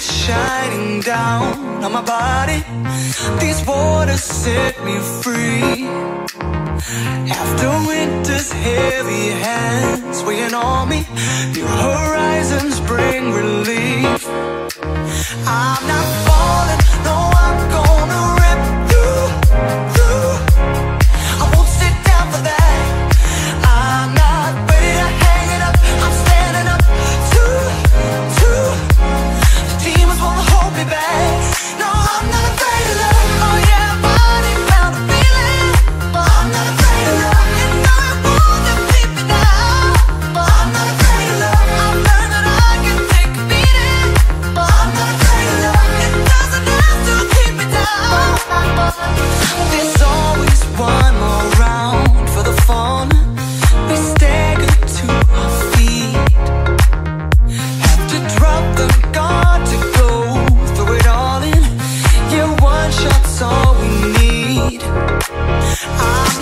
shining down on my body. These waters set me free. After winter's heavy hands weighing on me, new horizons bring relief. I'm not falling, no, I'm gonna rip through. I won't sit down for that. I'm not ready to hang it up. I'm standing up to the demons wanna hold me back. No, I'm not afraid of love. Oh yeah, body found a feeling, but I'm not afraid of love. And no, it won't keep me down, but I'm not afraid of love. I've learned that I can take a beating, but I'm not afraid of love. It doesn't have to keep me down. There's always one more round for the fun. We stagger to our feet, have to drop the guard to go through it all in. Yeah, one shot's all we need. I'm